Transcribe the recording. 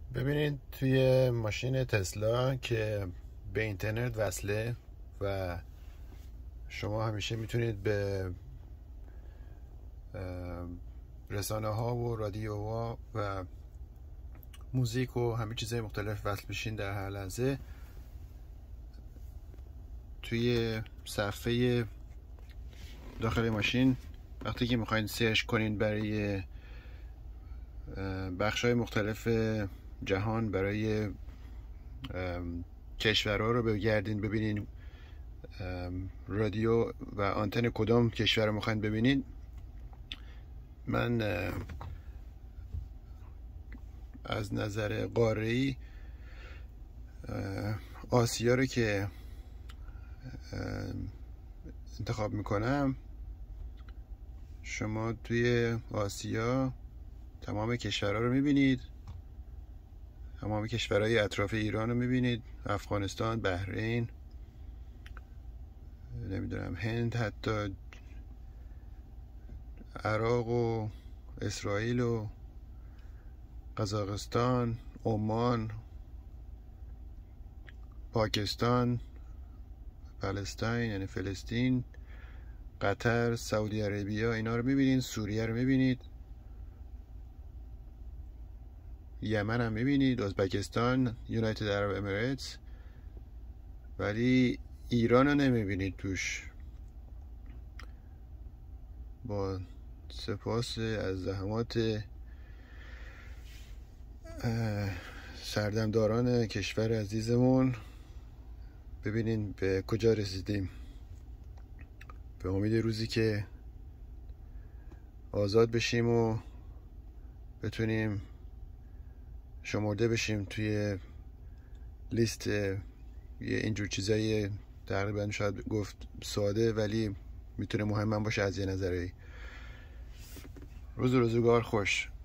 ببینید توی ماشین تسلا که به اینترنت وصله و شما همیشه میتونید به رسانه ها و رادیوها و موزیک و همه چیزهای مختلف وصل بشین در هر لحظه. توی صفحه داخل ماشین وقتی که میخواین سرچ کنین برای بخش‌های مختلف جهان، برای کشورها رو بگردین ببینین رادیو و آنتن کدام کشور رو میخواین ببینین. من از نظر قاره‌ای آسیا رو که انتخاب میکنم. شما توی آسیا تمام کشورها رو میبینید، تمام کشورهای اطراف ایران رو میبینید، افغانستان، بحرین، نمیدونم هند، حتی عراق و اسرائیل و قزاقستان، عمان، پاکستان، فلسطین یعنی فلسطین، قطر، سعودی عربیه، اینا رو میبینید. سوریه رو میبینید، یمن هم میبینید، ازبکستان، یونایتد عرب امیریتس، ولی ایران رو نمیبینید توش. با سپاس از زحمات سردمداران کشور عزیزمون، ببینین به کجا رسیدیم. به امید روزی که آزاد بشیم و بتونیم شمرده بشیم توی لیست یه اینجور چیزایی، تقریبا شاید گفت ساده ولی میتونه مهم باشه از یه نظری. روز و روزگار خوش.